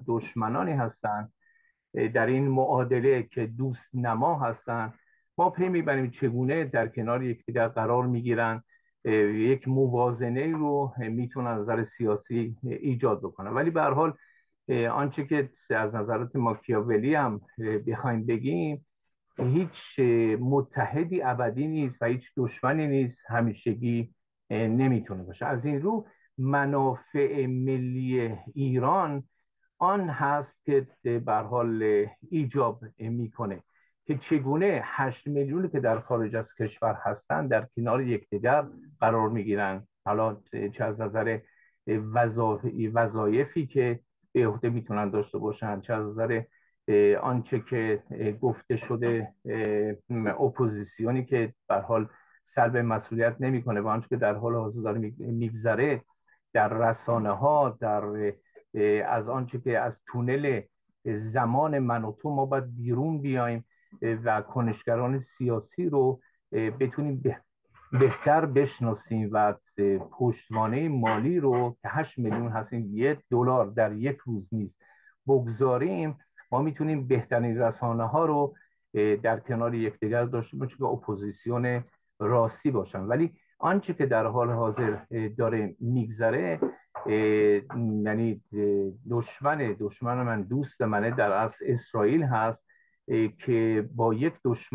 دشمنانی هستند در این معادله که دوست نما هستند. ما پی میبریم چگونه در کنار یکدیگر قرار میگیرن، یک موازنه رو میتونن از نظر سیاسی ایجاد بکنن. ولی به هر حال آنچه که از نظرات ماکیاولی هم بخوایم بگیم، هیچ متحدی ابدی نیست و هیچ دشمنی نیست همیشگی نمیتونه باشه. از این رو منافع ملی ایران آن هست که به هر حال ایجاب میکنه که چگونه 8 میلیونی که در خارج از کشور هستند در کنار یکدیگر قرار میگیرن، حالا چه از نظر وظایفی که به عهده میتونن داشته باشن، چه از نظر آنچه که گفته شده اپوزیسیونی که به هر حال سلب مسئولیت نمیکنه و آنچه که در حال حاضر داره میگذره در رسانه ها، در از آنچه که از تونل زمان من و تو ما باید بیرون بیایم و کنشگران سیاسی رو بتونیم بهتر بشناسیم و پشتوانه مالی رو که 8 میلیون هستیم $1 در یک روز نیست بگذاریم، ما میتونیم بهترین رسانه ها رو در کنار یکدیگر داشته باشیم که اپوزیسیون راستی باشن. ولی آنچه که در حال حاضر داره میگذره، یعنی دشمن من دوست منه در اصل اسرائیل هست که با یک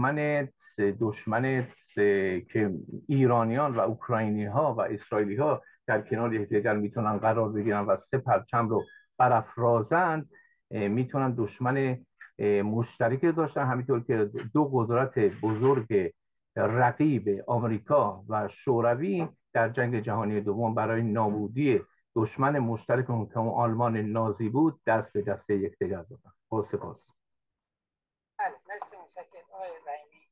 دشمن که ایرانیان و اوکراینی ها و اسرائیلی ها در کنار یکدیگر میتونن قرار بگیرن و 3 پرچم رو برافرازند، میتونن دشمن مشترک داشتن. همینطور که 2 قدرت بزرگ رقیب آمریکا و شوروی در جنگ جهانی دوم برای نابودی دشمن مشترک اون که آلمان نازی بود دست به دست یکدیگر دادن. با سپاس.